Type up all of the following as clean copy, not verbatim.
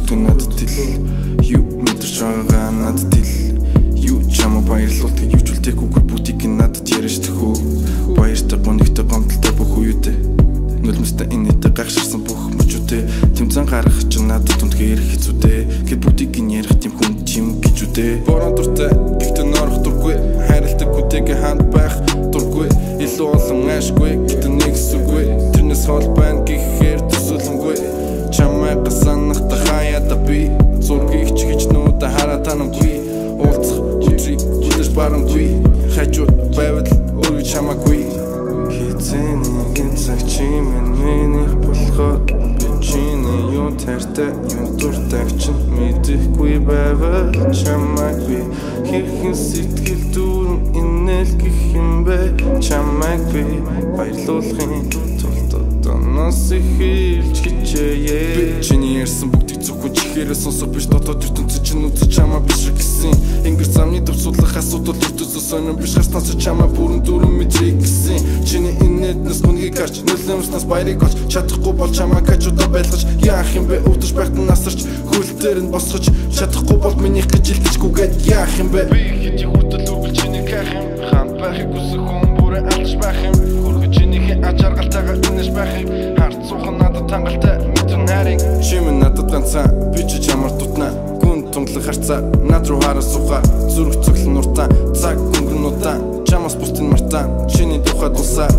өгдөг надад тэл юу мэдэрч байгаа надад тэл юу чамаа баярлуулдаг юу ч үлдээхгүй бүгдийг надад ярьж төхөө баяртай гонигтой гомдолтой бүх үедээ нулимстай инээтэй гайхширсан бүх мөчүүдээ тэмцэн гарах чинь надад түнхээр хэцүүдээ гэд бүгдийг ярих тийм хүн чим гэж үдээ борон дуртай гэхдээ норох дургүй хайрладаг хүнтэйгээ ханд байх дургүй илүү олон ашгүй гэдэг нэг сүргүй тэрнээс хол байна гэхээр төсөөлөнгүй чамайг санахта хаяада би зургийг ч гэж нүүдэ хараа танамгүй уулзах өдрийг хүлээж барамгүй хажууд байвал өөрөө чамаагүй хизээний цаг чимэн минийх болохоор би чиний юу тартай юу дуртай ч мэдэхгүй байвал чамаагүй хэрхэн сэтгэл дүүрэн инээл гэх юм бэ чамаагүй баярлуулахын тулд одоноос ихэлж хичээе би чиний ярьсан бүгдийг зөвхөн чихээрээ сонсох биш дотоод ертөнцөд чинь үзэж чамаа биш гэсэн ингэр замны төвсүүлэх асуудал ертөнцөөс сонирн биш хаснаас чамаа бүрэн дүүрэн мэдрээ гэсэн чиний инээднээс гүнгийг гарч нулимснаас баярыг олж чадахгүй бол чамаа качуда байлгаж яах юм бэ өвдөж байхад насарч хөл дээр нь босгож чадахгүй бол минийх гэж илтгэжгүйгээд яах юм бэ би хэд хөдөл үргэлж чиний ках юм хаан байхыг үсэх хүн бүрээ алж байх юм хөргөж чинийхээ ачааргалтайгаа инээж байхыг харц суухан надад тангалтай мэдэн харин чимэн надад ганцаа би ч чамаар дутнаа гүн тунглах харцаа над руу хараа суугаа зүрх цоглон нуртаа цаг өнгөрнүүдаа чамаас бусдын мартаа чиний тухай дусаа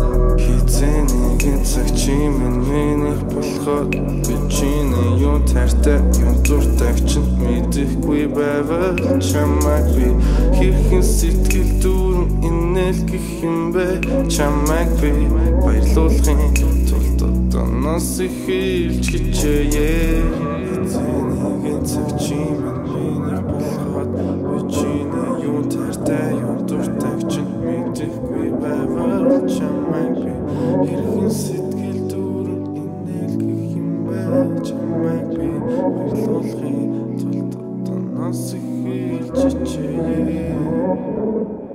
хизээний цаг чимэн минийх болохоор би чиний юу тартай юу дуртай ч мэдэхгүй байвал чамаагүй хэрхэн сэтгэл дүүрэн инээл гэх юм бэ чамаагүй баярлуулахын тулд одоноос ихэлж хичээе хизээний цаг чимэн минийх болохоор би чиний юу тартай юу дуртай ч мэдэхгүй байвал чамаагүй хэрхэн сэтгэл дүүрэн инээл гэх юм бэ чамаагүй баярлуулахын тулд одоноос ихэлж хичээе